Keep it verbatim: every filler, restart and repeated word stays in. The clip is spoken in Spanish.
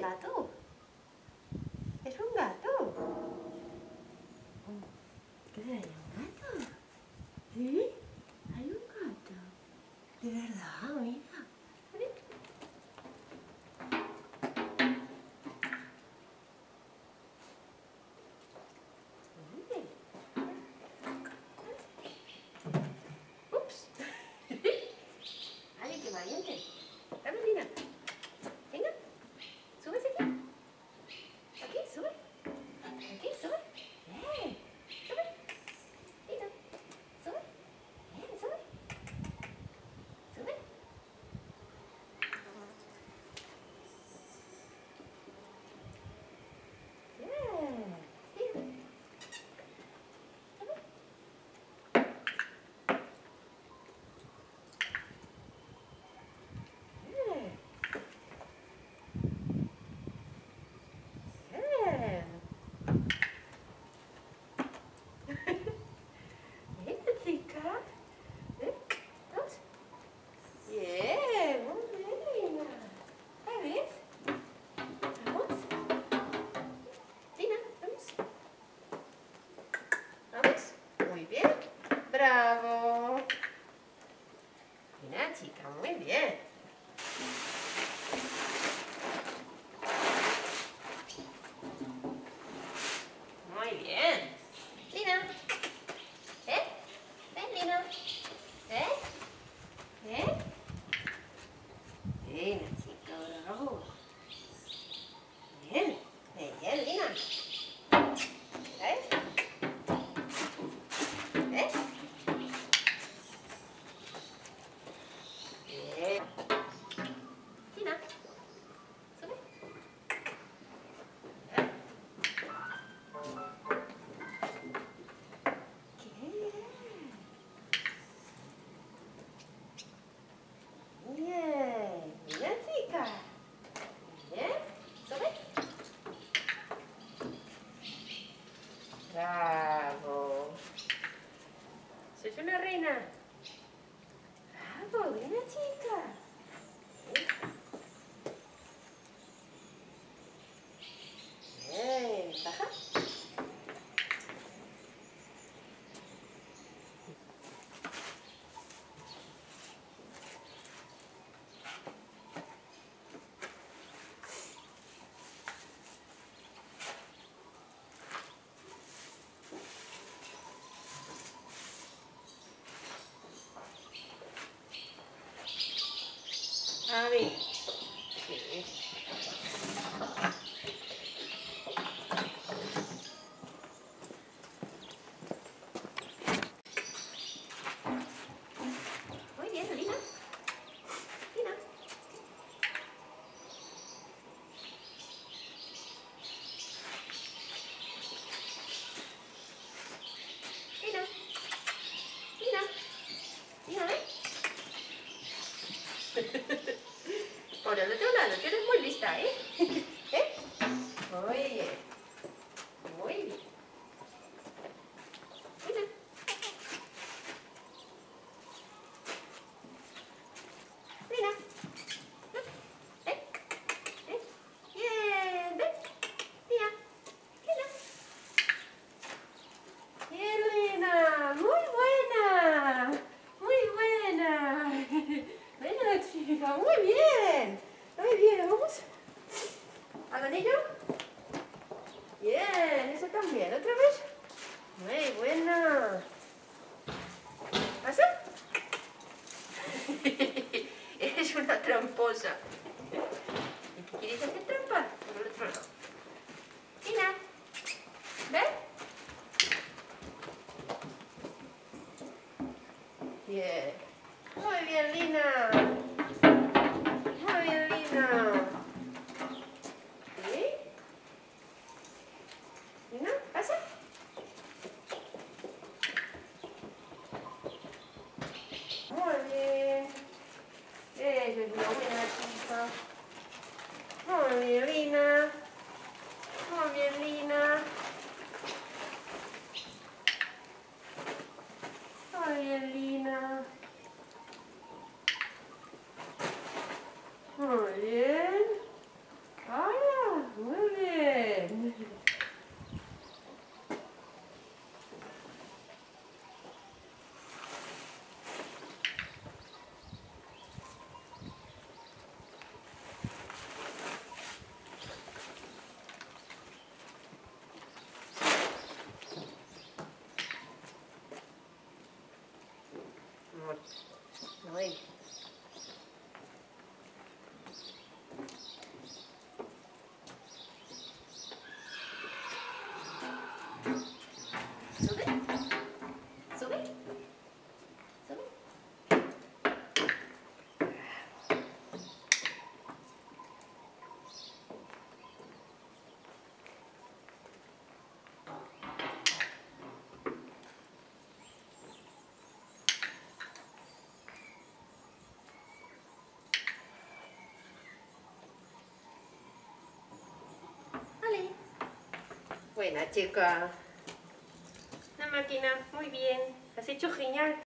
gato. Es un gato. ¿Qué hay? ¿Un gato? ¿Sí? Hay un gato. De verdad, mira. Ups. Ay, qué valiente. Dame, Lina. Venga. Súbese aquí. Aquí, sube. Aquí, sube. Bien. Sube. Lina. Sube. Bien, sube. Sube. Bien. Lina. Bien, muy bien, Lina. ¿Ya ves? Vamos. Lina, vamos. Vamos. Muy bien. Bravo. Lina, chica, muy bien. Muy bien. Lina. ¿Eh? Ven, Lina. ¿Eh? ¿Eh? Bien, chica, bravo. Bien, bien, Lina. ¿Ves? ¿Ves? Bien. Lina, sube. ¿Eh? Bien. Bien, bien, chica. Bien, sube. Bravo. Sois una reina. Bravo, buena chica. Bien, baja. A ver. Sí. Muy bien, Lina. Lina. Lina. Lina. Lina, ¿eh? Por el otro lado, que eres muy lista, ¿eh? ¿Eh? Muy bien. Muy bien. Lina. Lina. ¿Eh? ¿Eh? Bien, ven. Lina. Lina. Bien, Lina. Muy buena. Muy buena. Buena chica. Muy bien. Muy bien. Vamos. ¿Al anillo? Bien. Eso también. ¿Otra vez? Muy buena. ¿Pasa? Eres una tramposa. ¿Y qué quieres hacer trampa? Por el otro lado. Lina. ¿Ves? Bien. Muy bien, Lina. Muy bien, Lina. ¿Sí? Lina, ¿pasa? Muy bien. Eso es una buena chica. Muy bien, Lina. Muy bien, Lina. Muy bien, Lina. Muy bien. Hola. amor. No ella. Sube. Sube. Sube. Vale. Buena chica. La máquina, muy bien. Has hecho genial.